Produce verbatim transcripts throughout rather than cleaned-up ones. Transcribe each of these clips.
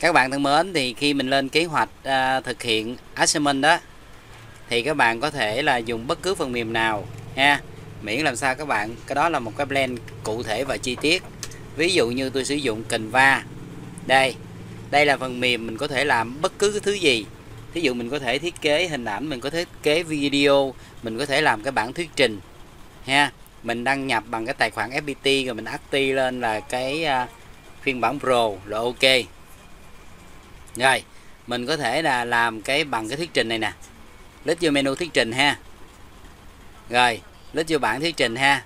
Các bạn thân mến, thì khi mình lên kế hoạch à, thực hiện assignment đó thì các bạn có thể là dùng bất cứ phần mềm nào ha, miễn làm sao các bạn cái đó là một cái plan cụ thể và chi tiết. Ví dụ như tôi sử dụng Canva. Đây, đây là phần mềm mình có thể làm bất cứ cái thứ gì. Ví dụ mình có thể thiết kế hình ảnh, mình có thể thiết kế video, mình có thể làm cái bản thuyết trình ha. Mình đăng nhập bằng cái tài khoản ép pê tê rồi mình active lên là cái uh, phiên bản Pro là ok. Rồi, mình có thể là làm cái bằng cái thuyết trình này nè. Click vô menu thuyết trình ha. Rồi, click vô bản thuyết trình ha.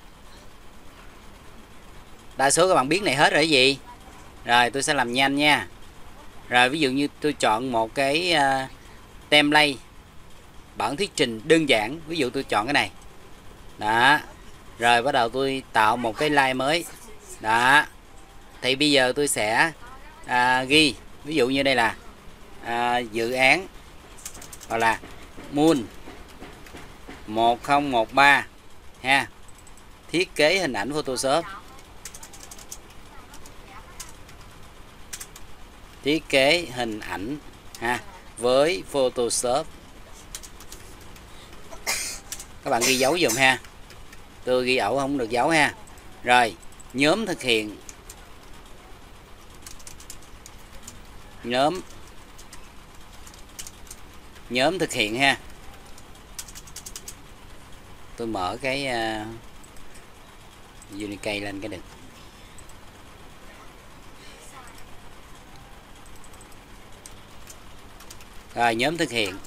Đa số các bạn biết này hết rồi gì. Rồi, tôi sẽ làm nhanh nha. Rồi, ví dụ như tôi chọn một cái uh, template bản thuyết trình đơn giản. Ví dụ tôi chọn cái này. Đó. Rồi, bắt đầu tôi tạo một cái slide mới. Đó. Thì bây giờ tôi sẽ uh, ghi. Ví dụ như đây là à, dự án hoặc là Moon một không một ba ha, thiết kế hình ảnh Photoshop, thiết kế hình ảnh ha với Photoshop. Các bạn ghi dấu dùm ha, tôi ghi ẩu không được dấu ha. Rồi nhóm thực hiện, nhóm nhóm thực hiện ha. Tôi mở cái uh, Unicode lên cái được. Rồi nhóm thực hiện,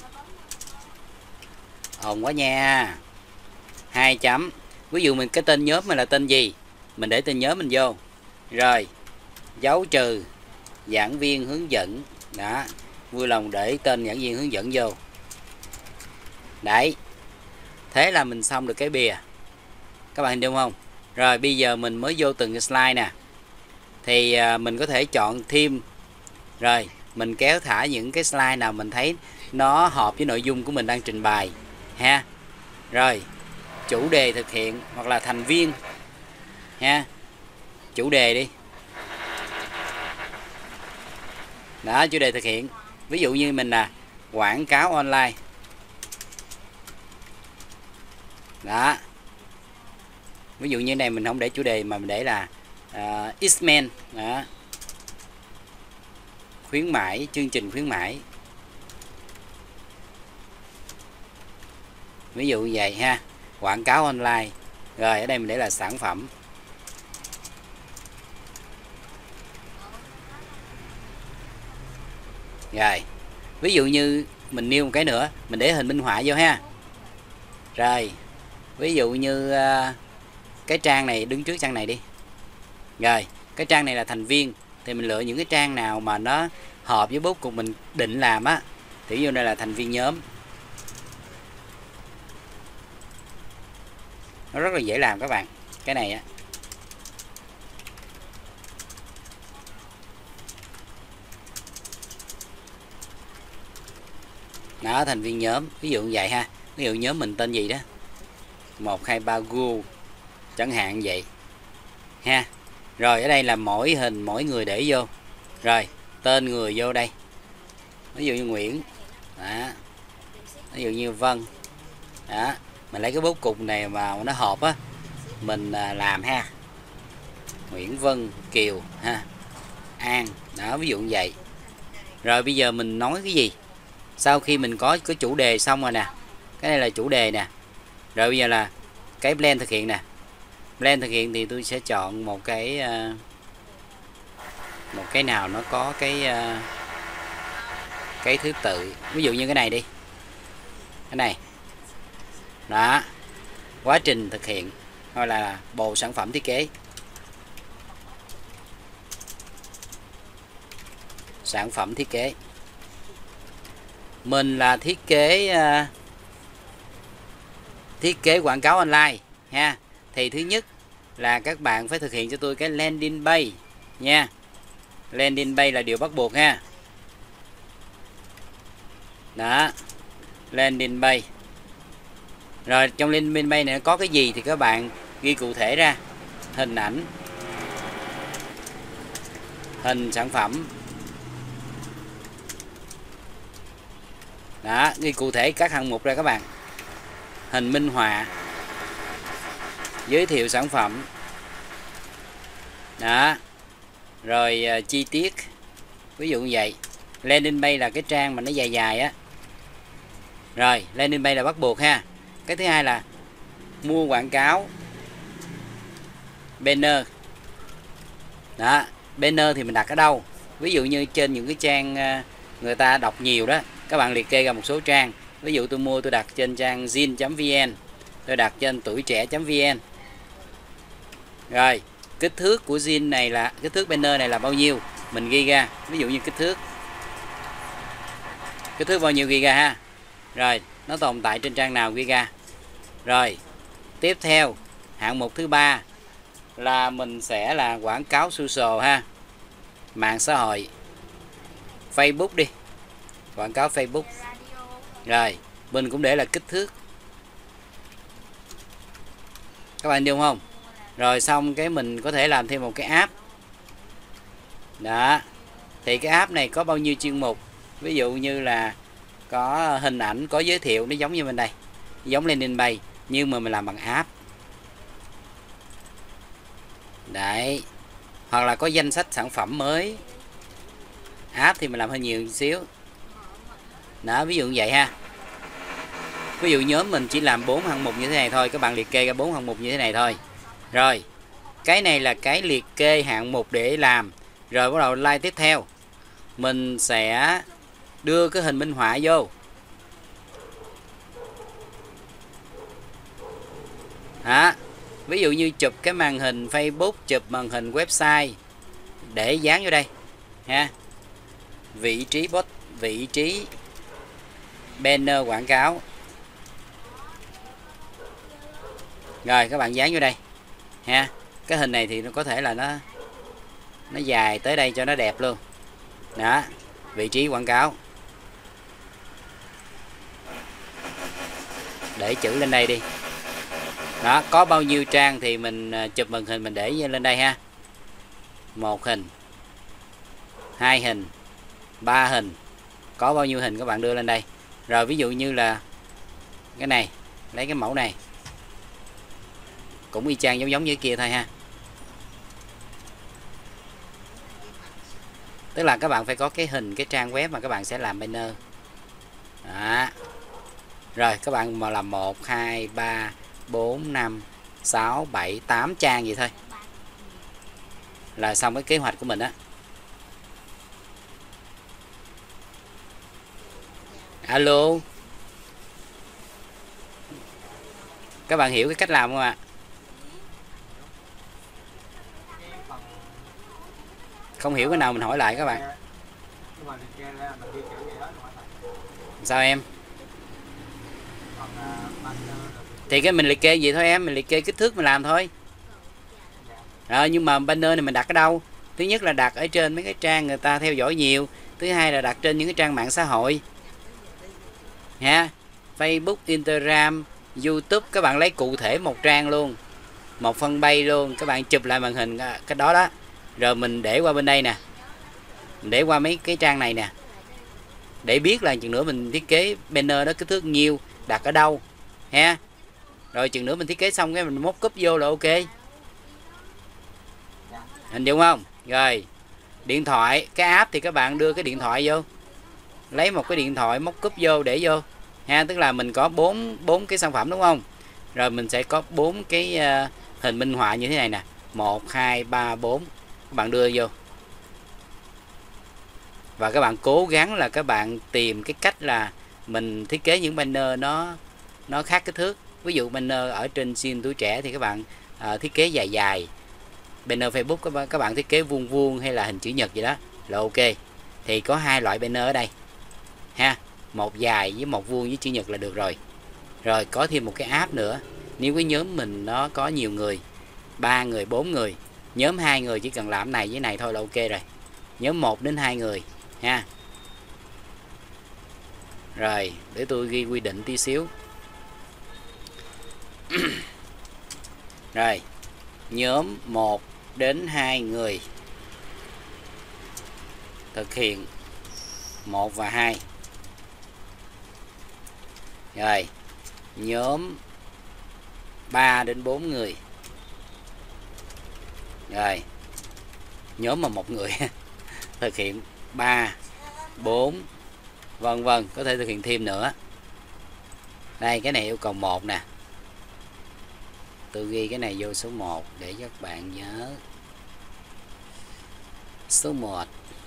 ồn quá nha. Hai chấm. Ví dụ mình cái tên nhóm mình là tên gì, mình để tên nhóm mình vô. Rồi dấu trừ giảng viên hướng dẫn. Đó, vui lòng để tên giảng viên hướng dẫn vô. Đấy, thế là mình xong được cái bìa. Các bạn hình dung không? Rồi bây giờ mình mới vô từng cái slide nè. Thì à, mình có thể chọn thêm. Rồi mình kéo thả những cái slide nào mình thấy nó hợp với nội dung của mình đang trình bày ha. Rồi chủ đề thực hiện hoặc là thành viên ha. Chủ đề đi. Đó, chủ đề thực hiện. Ví dụ như mình là quảng cáo online. Đó. Ví dụ như này mình không để chủ đề mà mình để là uh, X-Men. Đó. Khuyến mãi, chương trình khuyến mãi. Ví dụ như vậy ha. Quảng cáo online. Rồi ở đây mình để là sản phẩm. Rồi, ví dụ như mình nêu một cái nữa, mình để hình minh họa vô ha. Rồi, ví dụ như uh, cái trang này, đứng trước trang này đi. Rồi, cái trang này là thành viên, thì mình lựa những cái trang nào mà nó hợp với bố cục mình định làm á. Thì ví dụ đây là thành viên nhóm. Nó rất là dễ làm các bạn. Cái này á. Đó, thành viên nhóm, ví dụ như vậy ha. Ví dụ nhóm mình tên gì đó, một hai ba Go chẳng hạn vậy ha. Rồi ở đây là mỗi hình mỗi người để vô. Rồi tên người vô đây, ví dụ như Nguyễn. Đó. Ví dụ như Vân. Đó, mình lấy cái bố cục này mà nó hợp á, mình làm ha. Nguyễn Vân Kiều ha, An. Đó, ví dụ như vậy. Rồi bây giờ mình nói cái gì? Sau khi mình có cái chủ đề xong rồi nè, cái này là chủ đề nè. Rồi bây giờ là cái plan thực hiện nè. Plan thực hiện thì tôi sẽ chọn một cái uh, một cái nào nó có cái uh, cái thứ tự. Ví dụ như cái này đi, cái này. Đó, quá trình thực hiện hoặc là bộ sản phẩm thiết kế. Sản phẩm thiết kế. Mình là thiết kế uh, thiết kế quảng cáo online ha. Thì thứ nhất là các bạn phải thực hiện cho tôi cái landing page nha. Landing page là điều bắt buộc ha. Đó, landing page. Rồi trong landing page này có cái gì thì các bạn ghi cụ thể ra. Hình ảnh, hình sản phẩm, Đó, ghi cụ thể các hạng mục ra các bạn. Hình minh họa, giới thiệu sản phẩm. Đó. Rồi uh, chi tiết. Ví dụ như vậy. Landing page là cái trang mà nó dài dài á. Rồi, landing page là bắt buộc ha. Cái thứ hai là mua quảng cáo. Banner. Đó, banner thì mình đặt ở đâu? Ví dụ như trên những cái trang uh, người ta đọc nhiều đó, các bạn liệt kê ra một số trang. Ví dụ tôi mua tôi đặt trên trang zin chấm vn, tôi đặt trên tuổi trẻ chấm vn. Rồi, kích thước của zin này là, kích thước banner này là bao nhiêu? Mình ghi ra, ví dụ như kích thước. Kích thước bao nhiêu ghi ra ha. Rồi, nó tồn tại trên trang nào ghi ra. Rồi, tiếp theo, hạng mục thứ ba là mình sẽ là quảng cáo social ha. Mạng xã hội. Facebook đi. Quảng cáo Facebook. Rồi, mình cũng để là kích thước. Các bạn hiểu không? Rồi xong cái mình có thể làm thêm một cái app. Đó. Thì cái app này có bao nhiêu chuyên mục? Ví dụ như là có hình ảnh, có giới thiệu, nó giống như bên đây. Giống landing page nhưng mà mình làm bằng app. Đấy. Hoặc là có danh sách sản phẩm mới. App thì mình làm hơi nhiều một xíu. Đó, ví dụ như vậy ha. Ví dụ nhóm mình chỉ làm bốn hạng mục như thế này thôi, các bạn liệt kê ra bốn hạng mục như thế này thôi. Rồi, cái này là cái liệt kê hạng mục để làm. Rồi bắt đầu like tiếp theo. Mình sẽ đưa cái hình minh họa vô. Đó. Ví dụ như chụp cái màn hình Facebook, chụp màn hình website để dán vô đây ha. Vị trí post, vị trí banner quảng cáo. Rồi các bạn dán vô đây ha. Cái hình này thì nó có thể là nó nó dài tới đây cho nó đẹp luôn. Đó, vị trí quảng cáo. Để chữ lên đây đi. Đó, có bao nhiêu trang thì mình chụp màn hình mình để lên đây ha. Một hình, hai hình, ba hình. Có bao nhiêu hình các bạn đưa lên đây. Rồi ví dụ như là cái này, lấy cái mẫu này. Cũng y chang giống giống như kia thôi ha. Tức là các bạn phải có cái hình, cái trang web mà các bạn sẽ làm banner. Đó. Rồi các bạn mà làm một, hai, ba, bốn, năm, sáu, bảy, tám trang vậy thôi. Là xong cái kế hoạch của mình á. Alo. Các bạn hiểu cái cách làm không ạ? Không hiểu cái nào mình hỏi lại các bạn. Sao em? Thì cái mình liệt kê gì thôi em, mình liệt kê kích thước mình làm thôi. Rồi nhưng mà banner này mình đặt ở đâu? Thứ nhất là đặt ở trên mấy cái trang người ta theo dõi nhiều. Thứ hai là đặt trên những cái trang mạng xã hội ha. Facebook, Instagram, YouTube. Các bạn lấy cụ thể một trang luôn, một fanpage luôn. Các bạn chụp lại màn hình cái đó đó. Rồi mình để qua bên đây nè, mình để qua mấy cái trang này nè, để biết là chừng nữa mình thiết kế banner đó kích thước nhiêu, đặt ở đâu ha. Rồi chừng nữa mình thiết kế xong cái mình móc cúp vô là ok. Hình dung không? Rồi điện thoại, cái app thì các bạn đưa cái điện thoại vô, lấy một cái điện thoại móc cúp vô để vô ha. Tức là mình có bốn bốn cái sản phẩm đúng không? Rồi mình sẽ có bốn cái uh, hình minh họa như thế này nè, một, hai, ba, bốn. Các bạn đưa vô. Và các bạn cố gắng là các bạn tìm cái cách là mình thiết kế những banner nó nó khác kích thước. Ví dụ banner ở trên zin tuổi trẻ thì các bạn uh, thiết kế dài dài. Banner Facebook các bạn, các bạn thiết kế vuông vuông hay là hình chữ nhật gì đó là ok. Thì có hai loại banner ở đây ha, một dài với một vuông với chữ nhật là được rồi. Rồi có thêm một cái app nữa. Nếu cái nhóm mình nó có nhiều người, ba người, bốn người, nhóm hai người chỉ cần làm này với này thôi là ok rồi. Nhóm một đến hai người ha. Rồi để tôi ghi quy định tí xíu. Rồi nhóm một đến hai người thực hiện một và hai. Rồi, nhóm ba đến bốn người. Rồi, nhóm mà một người thực hiện ba, bốn, vân vân, có thể thực hiện thêm nữa. Đây, cái này yêu cầu một nè. Tôi ghi cái này vô số một để cho các bạn nhớ. Số một.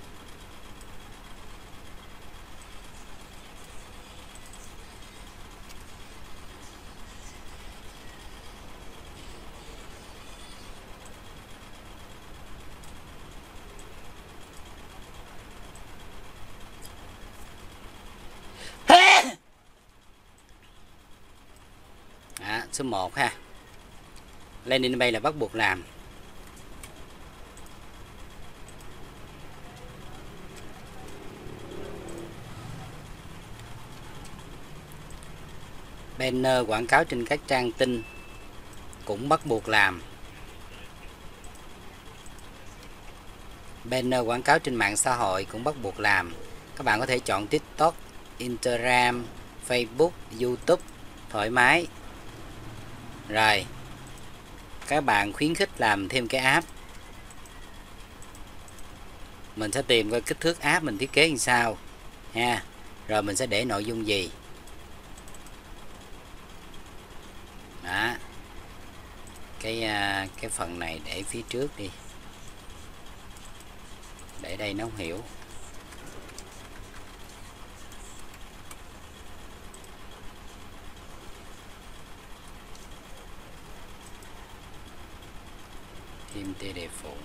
À, số một ha. Landing bay là bắt buộc làm. Banner quảng cáo trên các trang tin cũng bắt buộc làm. Banner quảng cáo trên mạng xã hội cũng bắt buộc làm. Các bạn có thể chọn TikTok, Instagram, Facebook, YouTube thoải mái. Rồi, các bạn khuyến khích làm thêm cái app. Mình sẽ tìm coi kích thước app mình thiết kế như sao ha. Rồi mình sẽ để nội dung gì. Đó. Cái cái phần này để phía trước đi. Để đây nó không hiểu. Thêm tê đề phụ.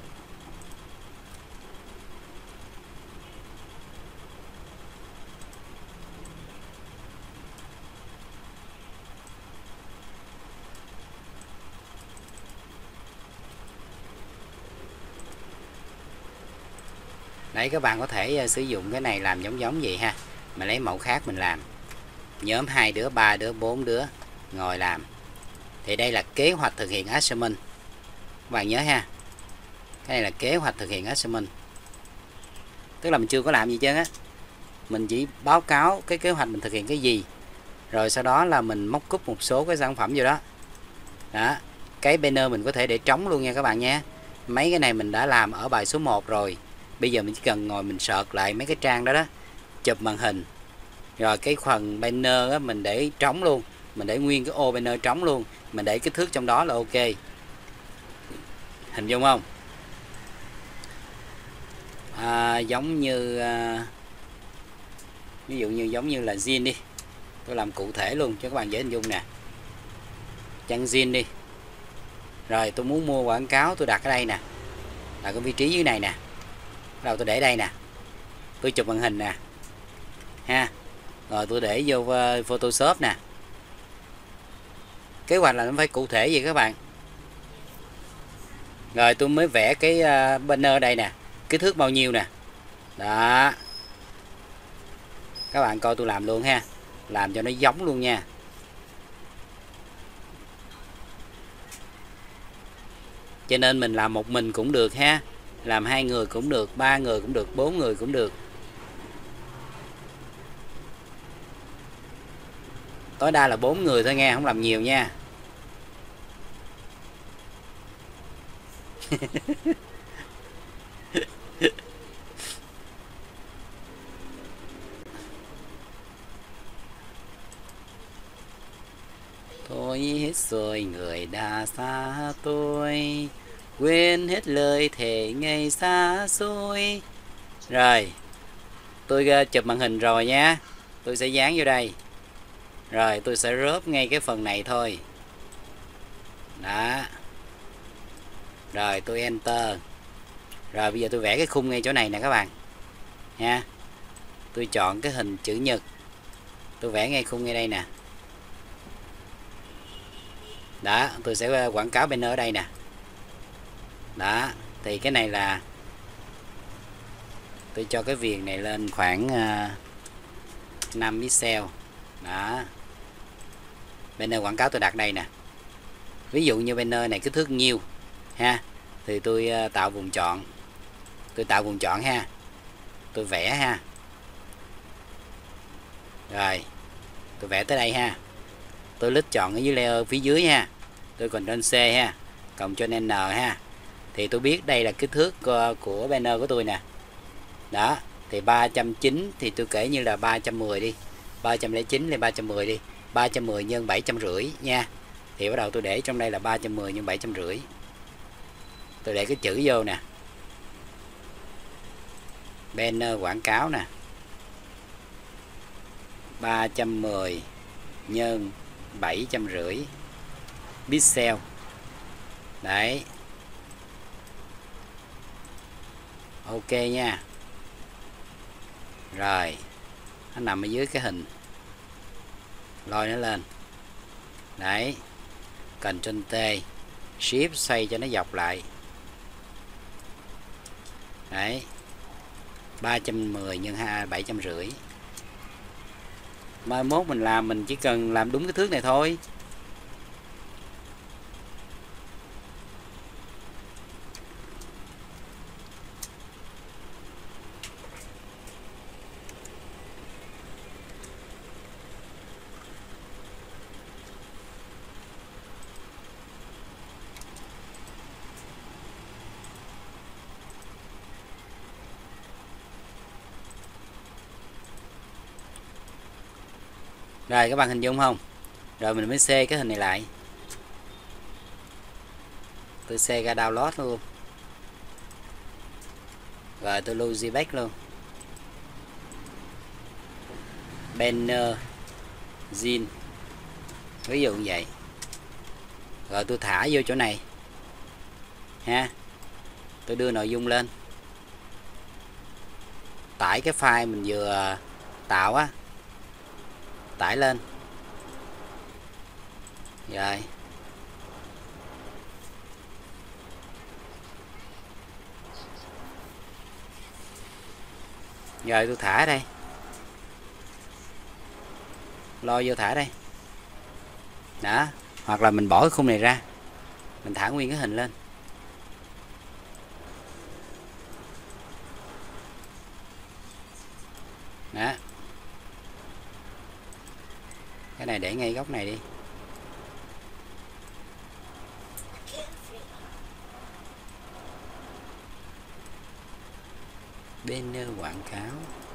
Đấy, các bạn có thể uh, sử dụng cái này làm giống giống vậy ha. Mà lấy mẫu khác mình làm. Nhóm hai đứa, ba đứa, bốn đứa ngồi làm. Thì đây là kế hoạch thực hiện assignment. Các bạn nhớ ha. Cái này là kế hoạch thực hiện assignment. Tức là mình chưa có làm gì chứ á. Mình chỉ báo cáo cái kế hoạch mình thực hiện cái gì. Rồi sau đó là mình móc cúp một số cái sản phẩm vô đó. Đó. Cái banner mình có thể để trống luôn nha các bạn nha. Mấy cái này mình đã làm ở bài số một rồi. Bây giờ mình chỉ cần ngồi mình search lại mấy cái trang đó đó. Chụp màn hình. Rồi cái phần banner á, mình để trống luôn. Mình để nguyên cái ô banner trống luôn. Mình để kích thước trong đó là ok. Hình dung không? À, giống như à, ví dụ như giống như là zin đi. Tôi làm cụ thể luôn cho các bạn dễ hình dung nè. Trang zin đi. Rồi tôi muốn mua quảng cáo, tôi đặt ở đây nè. Đặt cái vị trí dưới này nè. Rồi tôi để đây nè. Tôi chụp màn hình nè. Ha. Rồi tôi để vô Photoshop nè. Kế hoạch là nó phải cụ thể vậy các bạn. Rồi tôi mới vẽ cái banner ở đây nè. Kích thước bao nhiêu nè. Đó. Các bạn coi tôi làm luôn ha. Làm cho nó giống luôn nha. Cho nên mình làm một mình cũng được ha. Làm hai người cũng được, ba người cũng được, bốn người cũng được. Tối đa là bốn người thôi nghe, không làm nhiều nha. Thôi hết rồi người đã xa tôi, quên hết lời thề ngày xa xôi. Rồi tôi chụp màn hình rồi nha. Tôi sẽ dán vô đây. Rồi tôi sẽ rớp ngay cái phần này thôi. Đó. Rồi tôi enter. Rồi bây giờ tôi vẽ cái khung ngay chỗ này nè các bạn nha. Tôi chọn cái hình chữ nhật. Tôi vẽ ngay khung ngay đây nè. Đó, tôi sẽ quảng cáo banner ở đây nè. Đó, thì cái này là tôi cho cái viền này lên khoảng uh, năm pixel. Đó. Banner quảng cáo tôi đặt đây nè. Ví dụ như banner này kích thước nhiêu ha, thì tôi uh, tạo vùng chọn. Tôi tạo vùng chọn ha. Tôi vẽ ha. Rồi. Tôi vẽ tới đây ha. Tôi lít chọn ở dưới layer phía dưới ha. Tôi Ctrl C ha, cộng cho N ha. Thì tôi biết đây là kích thước của banner của tôi nè. Đó, thì ba trăm chín mươi thì tôi kể như là ba trăm mười đi. ba trăm lẻ chín lên ba trăm mười đi. ba trăm mười nhân bảy trăm năm mươi nha. Thì bắt đầu tôi để trong đây là ba trăm mười nhân bảy trăm năm mươi. Tôi để cái chữ vô nè. Banner quảng cáo nè. ba trăm mười nhân bảy trăm năm mươi pixel. Đấy. Ok nha. Rồi, nó nằm ở dưới cái hình. Lôi nó lên. Đấy. Ctrl T, Shift xoay cho nó dọc lại. Đấy. ba trăm mười nhân bảy trăm năm mươi. Mai mốt mình làm mình chỉ cần làm đúng cái thước này thôi. Rồi các bạn hình dung không? Rồi mình mới xê cái hình này lại. Tôi xê ra download luôn. Rồi tôi lưu Gback luôn. Banner Zin. Ví dụ như vậy. Rồi tôi thả vô chỗ này. Ha. Tôi đưa nội dung lên. Tải cái file mình vừa tạo á. Tải lên. Rồi. Rồi tôi thả đây. Lo vô thả đây. Đó. Hoặc là mình bỏ cái khung này ra. Mình thả nguyên cái hình lên. Đó. Cái này để ngay góc này đi. Banner quảng cáo.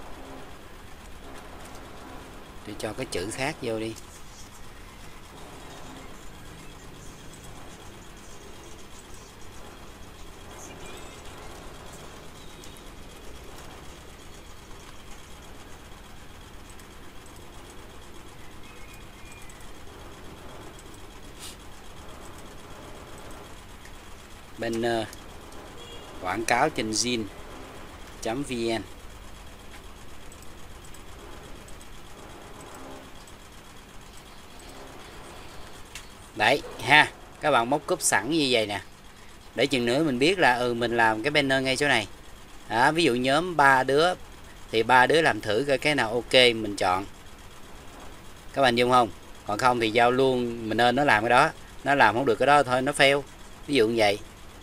Tôi cho cái chữ khác vô đi. Banner quảng cáo trên zin chấm vn. Đấy ha, các bạn móc cúp sẵn như vậy nè, để chừng nữa mình biết là ừ mình làm cái banner ngay chỗ này. Đó, ví dụ nhóm ba đứa thì ba đứa làm thử coi cái nào ok mình chọn. Các bạn dung không? Còn không thì giao luôn, mình nên nó làm cái đó, nó làm không được cái đó thôi nó fail. Ví dụ như vậy.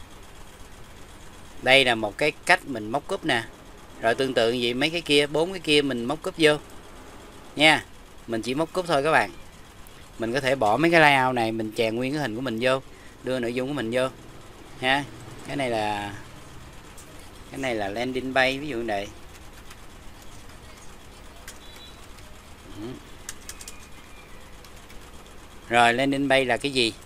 Đây là một cái cách mình móc cúp nè. Rồi tương tự vậy mấy cái kia, bốn cái kia mình móc cúp vô nha. Mình chỉ móc cúp thôi các bạn. Mình có thể bỏ mấy cái layout này, mình chèn nguyên cái hình của mình vô, đưa nội dung của mình vô ha. Cái này là cái này là landing page, ví dụ như vậy. Rồi landing page là cái gì?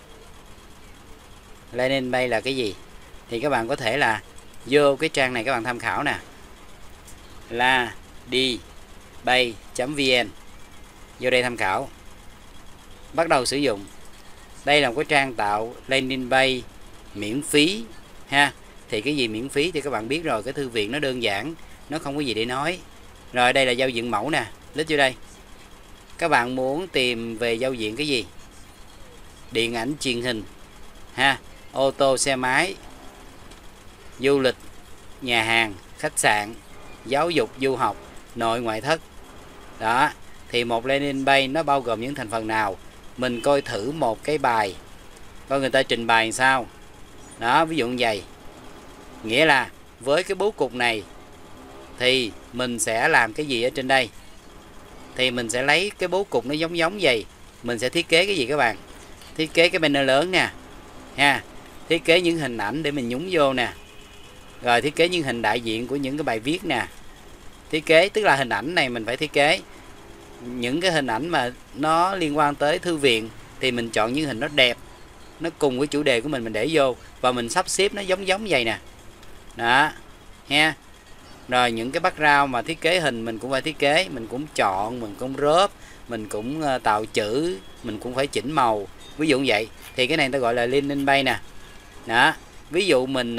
Landing page là cái gì? Thì các bạn có thể là vô cái trang này các bạn tham khảo nè, là đi bay chấm vn, vô đây tham khảo, bắt đầu sử dụng. Đây là một cái trang tạo landing page miễn phí ha. Thì cái gì miễn phí thì các bạn biết rồi, cái thư viện nó đơn giản, nó không có gì để nói. Rồi đây là giao diện mẫu nè, lít vô đây. Các bạn muốn tìm về giao diện cái gì? Điện ảnh truyền hình ha, ô tô xe máy, du lịch, nhà hàng, khách sạn, giáo dục, du học, nội ngoại thất. Đó, thì một landing page nó bao gồm những thành phần nào? Mình coi thử một cái bài, coi người ta trình bày sao. Đó, ví dụ như vậy. Nghĩa là với cái bố cục này thì mình sẽ làm cái gì ở trên đây? thì mình sẽ lấy cái bố cục nó giống giống vậy. Mình sẽ thiết kế cái gì các bạn? Thiết kế cái banner lớn nè ha, thiết kế những hình ảnh để mình nhúng vô nè, rồi thiết kế những hình đại diện của những cái bài viết nè. Thiết kế tức là hình ảnh này mình phải thiết kế những cái hình ảnh mà nó liên quan tới thư viện, thì mình chọn những hình nó đẹp, nó cùng với chủ đề của mình mình để vô, và mình sắp xếp nó giống giống vậy nè. Đó ha. Rồi những cái background mà thiết kế hình mình cũng phải thiết kế, mình cũng chọn, mình cũng crop, mình cũng tạo chữ, mình cũng phải chỉnh màu, ví dụ như vậy. Thì cái này ta gọi là landing page nè. Đó, ví dụ mình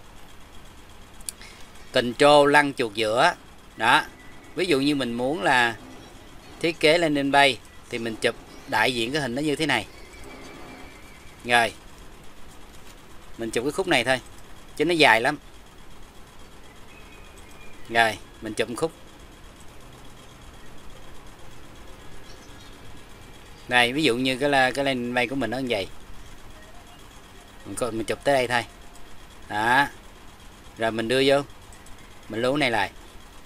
control lăn chuột giữa. Đó, ví dụ như mình muốn là thiết kế landing page thì mình chụp đại diện cái hình nó như thế này. Rồi mình chụp cái khúc này thôi chứ nó dài lắm. Rồi mình chụp một khúc này, ví dụ như cái là cái landing page của mình nó như vậy, mình, mình chụp tới đây thôi. Đó, rồi mình đưa vô, mình lưu này lại.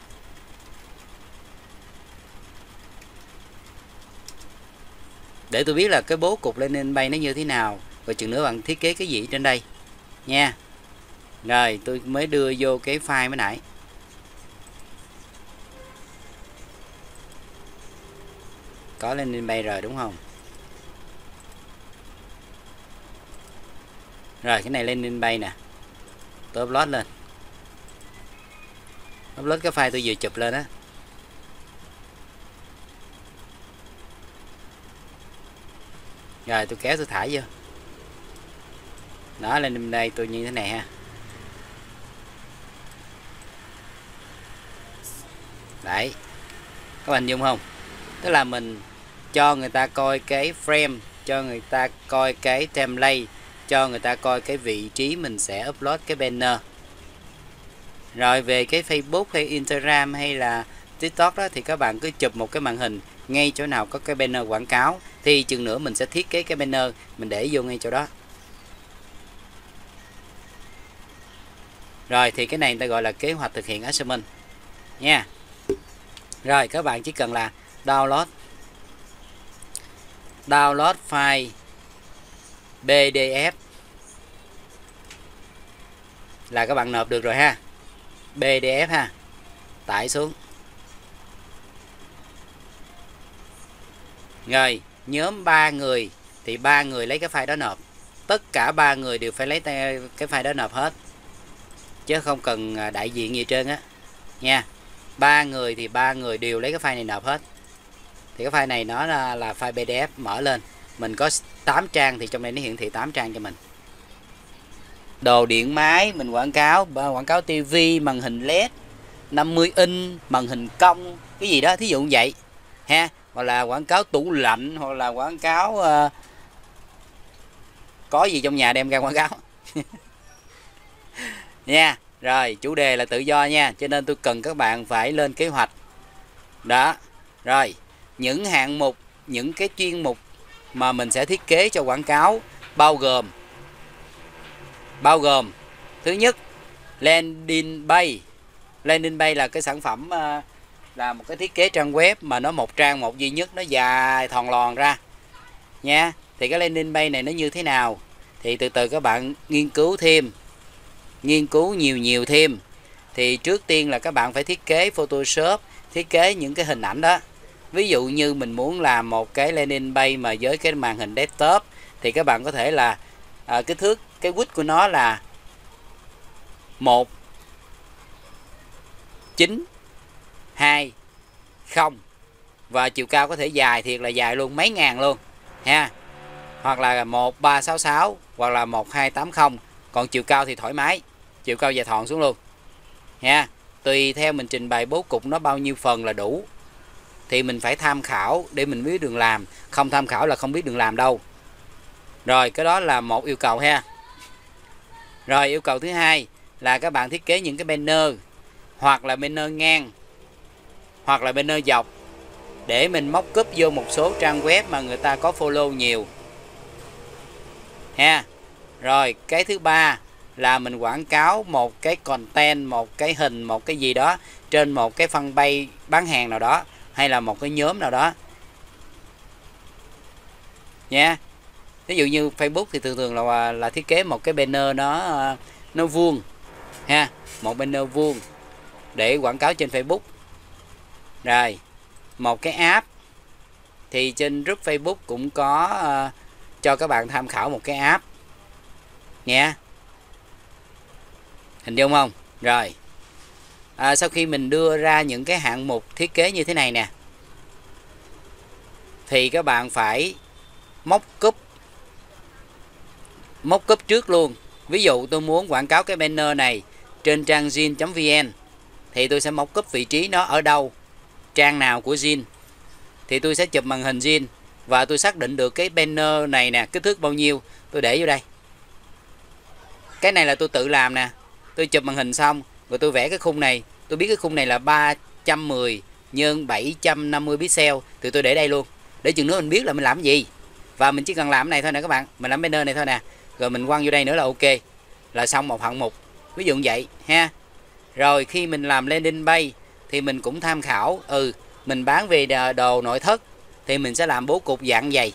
Để tôi biết là cái bố cục landing page nó như thế nào, rồi chừng nữa bạn thiết kế cái gì trên đây nha. Rồi tôi mới đưa vô cái file mới nãy. Có landing page rồi đúng không? Rồi cái này landing page nè, tôi upload lên, upload cái file tôi vừa chụp lên á. Rồi tôi kéo tôi thả vô. Đó, lên đây tôi như thế này ha. Đấy, các bạn dung không? Tức là mình cho người ta coi cái frame, cho người ta coi cái template, cho người ta coi cái vị trí mình sẽ upload cái banner. Rồi về cái Facebook hay Instagram hay là TikTok đó, thì các bạn cứ chụp một cái màn hình ngay chỗ nào có cái banner quảng cáo, thì chừng nữa mình sẽ thiết kế cái banner mình để vô ngay chỗ đó. Rồi thì cái này người ta gọi là kế hoạch thực hiện assignment nha. Rồi các bạn chỉ cần là download download file pê đê ép là các bạn nộp được rồi ha. pê đê ép ha, tải xuống. Rồi nhóm ba người thì ba người lấy cái file đó nộp, tất cả ba người đều phải lấy cái file đó nộp hết, chứ không cần đại diện gì trơn á nha. Ba người thì ba người đều lấy cái file này nộp hết. Thì cái file này nó là, là file pê đê ép, mở lên mình có tám trang thì trong này nó hiển thị tám trang cho mình. Đồ điện máy mình quảng cáo, quảng cáo tivi, màn hình led năm mươi inch, màn hình cong, cái gì đó thí dụ như vậy ha, hoặc là quảng cáo tủ lạnh, hoặc là quảng cáo uh, có gì trong nhà đem ra quảng cáo nha. Rồi chủ đề là tự do nha, cho nên tôi cần các bạn phải lên kế hoạch đó. Rồi những hạng mục, những cái chuyên mục mà mình sẽ thiết kế cho quảng cáo bao gồm bao gồm thứ nhất landing page. Landing page là cái sản phẩm, là một cái thiết kế trang web mà nó một trang một duy nhất, nó dài thòn lòn ra nha. Thì cái landing page này nó như thế nào thì từ từ các bạn nghiên cứu thêm, nghiên cứu nhiều nhiều thêm. Thì trước tiên là các bạn phải thiết kế Photoshop, thiết kế những cái hình ảnh đó. Ví dụ như mình muốn làm một cái landing page mà với cái màn hình desktop thì các bạn có thể là à, kích thước, cái width của nó là một chín hai không, và chiều cao có thể dài thiệt là dài luôn, mấy ngàn luôn ha, hoặc là một ba sáu sáu hoặc là một hai tám không. Còn chiều cao thì thoải mái, chiều cao dài thòn xuống luôn nha. Tùy theo mình trình bày bố cục nó bao nhiêu phần là đủ, thì mình phải tham khảo để mình biết đường làm, không tham khảo là không biết đường làm đâu. Rồi cái đó là một yêu cầu ha. Rồi yêu cầu thứ hai là các bạn thiết kế những cái banner, hoặc là banner ngang, hoặc là banner dọc, để mình móc cúp vô một số trang web mà người ta có follow nhiều ha. Rồi cái thứ ba là mình quảng cáo một cái content, một cái hình, một cái gì đó trên một cái fanpage bán hàng nào đó, hay là một cái nhóm nào đó nha. Ví dụ như Facebook thì thường thường là là thiết kế một cái banner nó nó vuông ha, một banner vuông để quảng cáo trên Facebook. Rồi một cái app thì trên group Facebook cũng có uh, cho các bạn tham khảo một cái app nha, hình dung không? Rồi à, sau khi mình đưa ra những cái hạng mục thiết kế như thế này nè, thì các bạn phải móc cúp móc cúp trước luôn. Ví dụ tôi muốn quảng cáo cái banner này trên trang zin chấm vn thì tôi sẽ móc cúp vị trí nó ở đâu, trang nào của zin, thì tôi sẽ chụp màn hình zin và tôi xác định được cái banner này nè, kích thước bao nhiêu, tôi để vô đây. Cái này là tôi tự làm nè, tôi chụp màn hình xong rồi tôi vẽ cái khung này, tôi biết cái khung này là ba trăm mười nhân bảy trăm năm mươi pixel thì tôi để đây luôn, để chừng nữa mình biết là mình làm cái gì. Và mình chỉ cần làm cái này thôi nè các bạn, mình làm banner này thôi nè, rồi mình quăng vô đây nữa là ok, là xong một hạng mục, ví dụ như vậy ha. Rồi khi mình làm landing page thì mình cũng tham khảo, ừ mình bán về đồ nội thất thì mình sẽ làm bố cục dạng dày,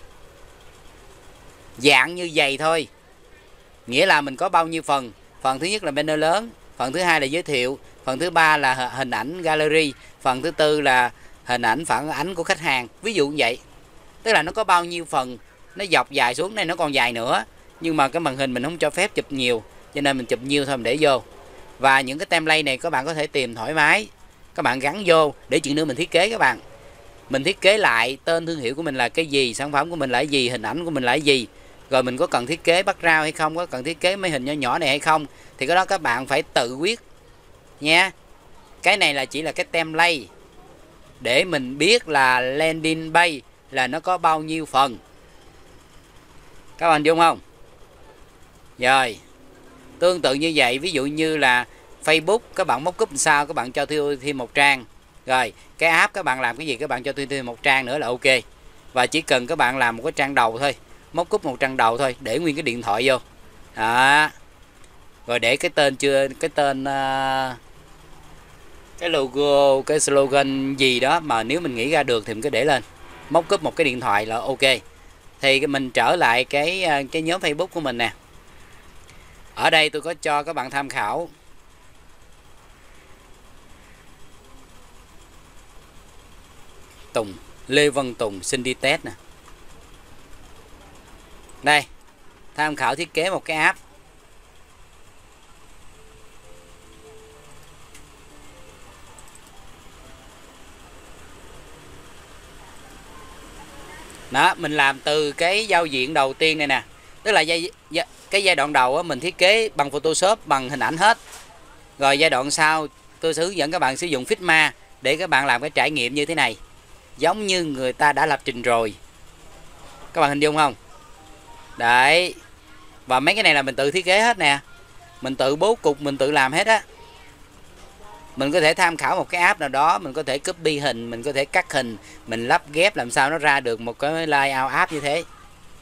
dạng như vậy thôi, nghĩa là mình có bao nhiêu phần. Phần thứ nhất là banner lớn, phần thứ hai là giới thiệu, phần thứ ba là hình ảnh gallery, phần thứ tư là hình ảnh phản ánh của khách hàng, ví dụ như vậy. Tức là nó có bao nhiêu phần, nó dọc dài xuống đây, nó còn dài nữa, nhưng mà cái màn hình mình không cho phép chụp nhiều, cho nên mình chụp nhiều thôi mình để vô. Và những cái template này các bạn có thể tìm thoải mái, các bạn gắn vô để chuyện nữa mình thiết kế. Các bạn mình thiết kế lại tên thương hiệu của mình là cái gì, sản phẩm của mình là cái gì, hình ảnh của mình là cái gì, rồi mình có cần thiết kế background hay không, có cần thiết kế mấy hình nhỏ nhỏ này hay không, thì cái đó các bạn phải tự quyết nha. Cái này là chỉ là cái template để mình biết là landing page là nó có bao nhiêu phần, các bạn đúng không? Rồi tương tự như vậy, ví dụ như là Facebook các bạn móc cúp sao, các bạn cho thêm thêm một trang. Rồi cái app các bạn làm cái gì, các bạn cho thêm thêm một trang nữa là ok. Và chỉ cần các bạn làm một cái trang đầu thôi, móc cúp một trang đầu thôi, để nguyên cái điện thoại vô đó. Rồi để cái tên chưa, cái tên uh, cái logo, cái slogan gì đó mà nếu mình nghĩ ra được thì mình cứ để lên, móc cúp một cái điện thoại là ok. Thì mình trở lại cái cái nhóm Facebook của mình nè. Ở đây tôi có cho các bạn tham khảo Tùng, Lê Văn Tùng xin đi test nè. Đây, tham khảo thiết kế một cái app. Đó, mình làm từ cái giao diện đầu tiên này nè. Tức là giai, giai, cái giai đoạn đầu á, mình thiết kế bằng Photoshop, bằng hình ảnh hết. Rồi giai đoạn sau tôi sẽ hướng dẫn các bạn sử dụng Figma để các bạn làm cái trải nghiệm như thế này, giống như người ta đã lập trình rồi. Các bạn hình dung không? Đấy. Và mấy cái này là mình tự thiết kế hết nè, mình tự bố cục, mình tự làm hết á. Mình có thể tham khảo một cái app nào đó, mình có thể copy hình, mình có thể cắt hình, mình lắp ghép làm sao nó ra được một cái layout app như thế.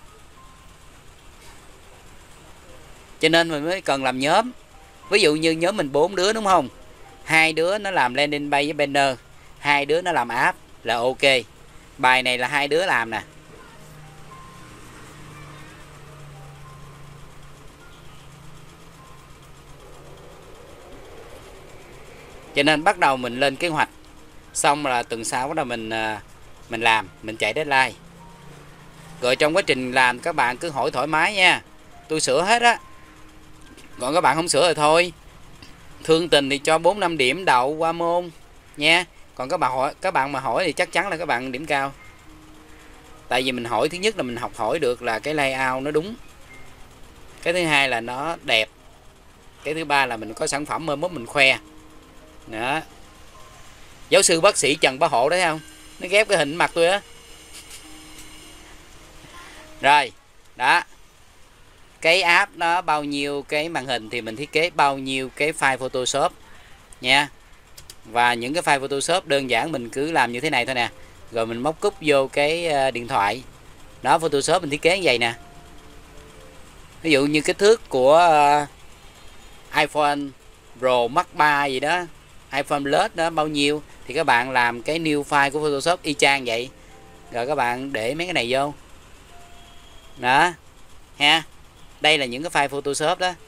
Cho nên mình mới cần làm nhóm. Ví dụ như nhóm mình bốn đứa đúng không? Hai đứa nó làm landing page với banner, hai đứa nó làm app là ok. Bài này là hai đứa làm nè. Cho nên bắt đầu mình lên kế hoạch, xong là tuần sau bắt đầu mình mình làm, mình chạy deadline. Rồi trong quá trình làm các bạn cứ hỏi thoải mái nha, tôi sửa hết á. Còn các bạn không sửa rồi thôi. Thương tình thì cho bốn năm điểm đậu qua môn nha. Còn các bạn hỏi, các bạn mà hỏi thì chắc chắn là các bạn điểm cao. Tại vì mình hỏi, thứ nhất là mình học hỏi được là cái layout nó đúng, cái thứ hai là nó đẹp, cái thứ ba là mình có sản phẩm mới mốt mình khoe. Đó. Giáo sư bác sĩ Trần Bá Hộ đấy không? Nó ghép cái hình mặt tôi á. Rồi, đó. Cái app nó bao nhiêu cái màn hình thì mình thiết kế bao nhiêu cái file Photoshop nha. Và những cái file Photoshop đơn giản mình cứ làm như thế này thôi nè. Rồi mình móc cúp vô cái điện thoại. Đó, Photoshop mình thiết kế như vậy nè. Ví dụ như kích thước của iPhone Pro Max ba gì đó, iPhone Plus đó bao nhiêu thì các bạn làm cái new file của Photoshop y chang vậy, rồi các bạn để mấy cái này vô đó ha. Đây là những cái file Photoshop đó.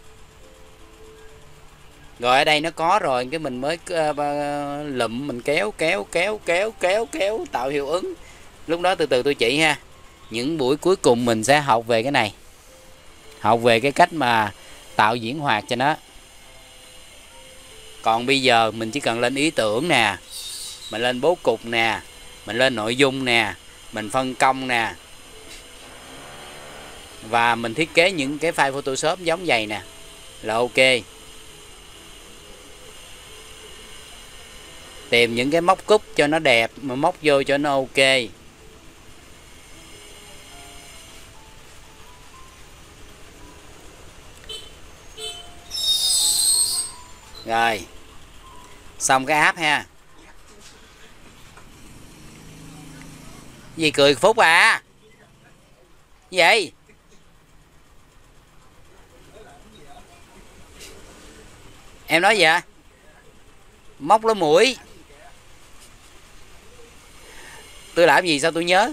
Rồi ở đây nó có rồi, cái mình mới uh, lụm mình kéo kéo kéo kéo kéo kéo tạo hiệu ứng. Lúc đó từ từ tôi chỉ ha. Những buổi cuối cùng mình sẽ học về cái này, học về cái cách mà tạo diễn hoạt cho nó. Còn bây giờ mình chỉ cần lên ý tưởng nè, mình lên bố cục nè, mình lên nội dung nè, mình phân công nè, và mình thiết kế những cái file Photoshop giống vậy nè là ok. Tìm những cái móc cúp cho nó đẹp mà móc vô cho nó ok. Rồi xong cái app ha. Gì cười Phúc à? Gì em nói gì vậy? Móc lỗ mũi. Tôi làm gì sao tôi nhớ.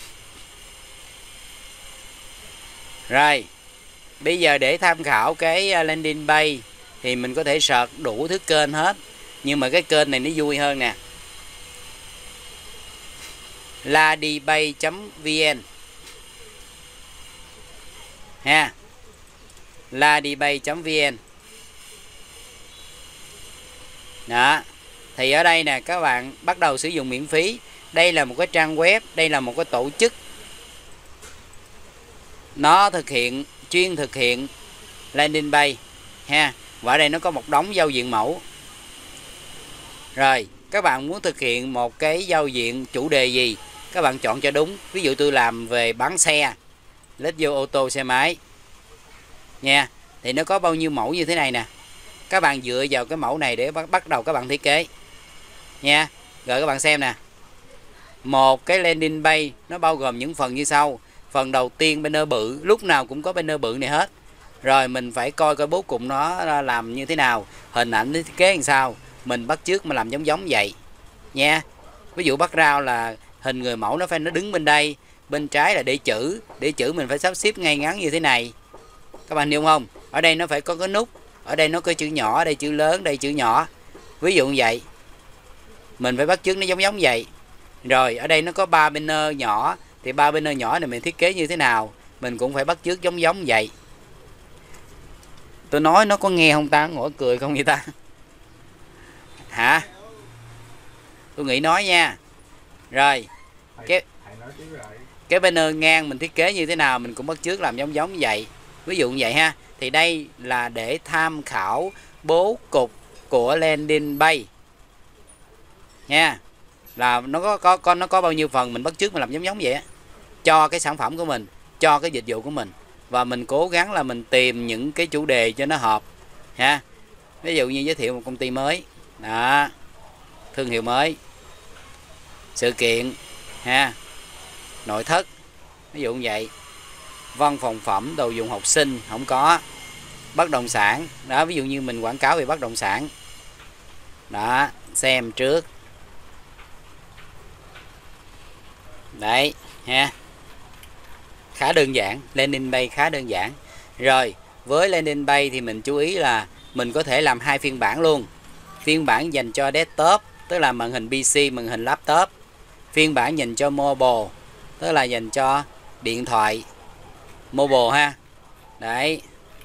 Rồi bây giờ để tham khảo cái landing page thì mình có thể search đủ thứ kênh hết, nhưng mà cái kênh này nó vui hơn nè, ladipay chấm vn ha, ladipay chấm vn đó. Thì ở đây nè các bạn bắt đầu sử dụng miễn phí. Đây là một cái trang web, đây là một cái tổ chức, nó thực hiện chuyên thực hiện landing page ha. Và ở đây nó có một đống giao diện mẫu. Rồi các bạn muốn thực hiện một cái giao diện chủ đề gì, các bạn chọn cho đúng. Ví dụ tôi làm về bán xe, lít vô ô tô xe máy nha, thì nó có bao nhiêu mẫu như thế này nè. Các bạn dựa vào cái mẫu này để bắt đầu các bạn thiết kế nha. Rồi các bạn xem nè, một cái landing page nó bao gồm những phần như sau. Phần đầu tiên banner bự, lúc nào cũng có banner bự này hết. Rồi mình phải coi coi bố cục nó làm như thế nào, hình ảnh thiết kế làm sao, mình bắt chước mà làm giống giống vậy nha. Ví dụ background là hình người mẫu nó phải nó đứng bên đây, bên trái là để chữ, để chữ mình phải sắp xếp ngay ngắn như thế này. Các bạn hiểu không? Ở đây nó phải có cái nút, ở đây nó có chữ nhỏ, ở đây chữ lớn, đây chữ nhỏ. Ví dụ như vậy. Mình phải bắt chước nó giống giống vậy. Rồi ở đây nó có ba banner nhỏ, thì ba banner nhỏ này mình thiết kế như thế nào, mình cũng phải bắt chước giống giống vậy. Tôi nói nó có nghe không ta? Ngồi cười không vậy ta? Hả? Tôi nghĩ nói nha. Rồi cái cái banner ngang mình thiết kế như thế nào mình cũng bắt chước làm giống giống vậy. Ví dụ như vậy ha. Thì đây là để tham khảo bố cục của landing page nha. Là nó có có con nó có bao nhiêu phần mình bắt chước mình làm giống giống vậy á, cho cái sản phẩm của mình, cho cái dịch vụ của mình. Và mình cố gắng là mình tìm những cái chủ đề cho nó hợp ha. Ví dụ như giới thiệu một công ty mới đó, thương hiệu mới, sự kiện ha, nội thất, ví dụ như vậy. Văn phòng phẩm, đồ dùng học sinh không có. Bất động sản đó, ví dụ như mình quảng cáo về bất động sản đó, xem trước đấy ha. Khá đơn giản, landing page khá đơn giản. Rồi với landing page thì mình chú ý là mình có thể làm hai phiên bản luôn. Phiên bản dành cho desktop, tức là màn hình pê xê, màn hình laptop. Phiên bản dành cho mobile, tức là dành cho điện thoại mobile ha. Đấy.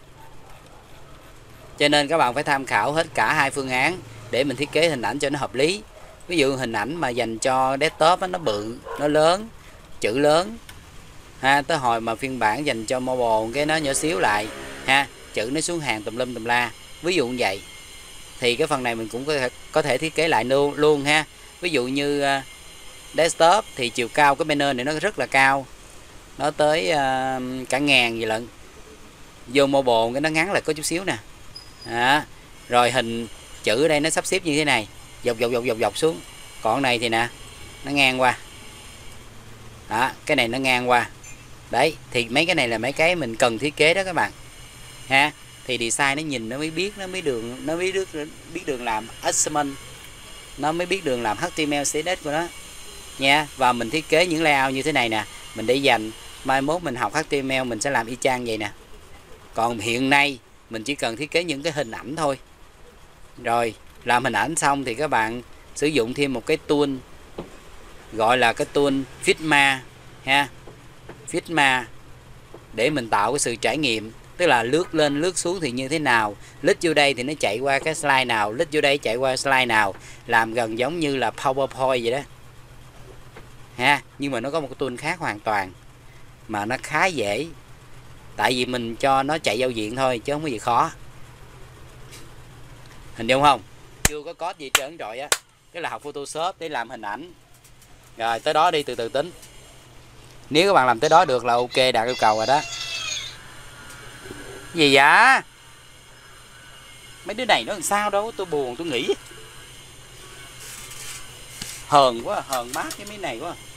Cho nên các bạn phải tham khảo hết cả hai phương án để mình thiết kế hình ảnh cho nó hợp lý. Ví dụ hình ảnh mà dành cho desktop nó bự, nó lớn, chữ lớn ha, tới hồi mà phiên bản dành cho mobile cái nó nhỏ xíu lại ha, chữ nó xuống hàng tùm lum tùm la. Ví dụ như vậy. Thì cái phần này mình cũng có thể, có thể thiết kế lại luôn, luôn ha. Ví dụ như uh, desktop thì chiều cao cái banner này nó rất là cao, nó tới uh, cả ngàn gì lận. Vô mobile cái nó ngắn lại có chút xíu nè. Đó. Rồi hình chữ ở đây nó sắp xếp như thế này, dọc dọc dọc dọc dọc xuống. Còn này thì nè, nó ngang qua. Đó, cái này nó ngang qua. Đấy, thì mấy cái này là mấy cái mình cần thiết kế đó các bạn. Ha, thì design nó nhìn nó mới biết, nó mới đường, nó mới biết biết đường làm adjustment nó mới biết đường làm hát tê em lờ xê ét ét của nó nha. Và mình thiết kế những layout như thế này nè, mình để dành mai mốt mình học hát tê em lờ mình sẽ làm y chang vậy nè. Còn hiện nay mình chỉ cần thiết kế những cái hình ảnh thôi. Rồi làm hình ảnh xong thì các bạn sử dụng thêm một cái tool gọi là cái tool Figma ha, Figma, để mình tạo cái sự trải nghiệm. Tức là lướt lên lướt xuống thì như thế nào, lít vô đây thì nó chạy qua cái slide nào, lít vô đây chạy qua slide nào, làm gần giống như là PowerPoint vậy đó ha. Nhưng mà nó có một cái tool khác hoàn toàn mà nó khá dễ, tại vì mình cho nó chạy giao diện thôi chứ không có gì khó. Hình dung không? Chưa có code gì trơn trọi á. Tức là học Photoshop để làm hình ảnh. Rồi tới đó đi, từ từ tính. Nếu các bạn làm tới đó được là ok, đạt yêu cầu rồi đó. Gì vậy? Mấy đứa này nó làm sao đâu, tôi buồn tôi nghĩ. Hờn quá, hờn mát cái mấy này quá.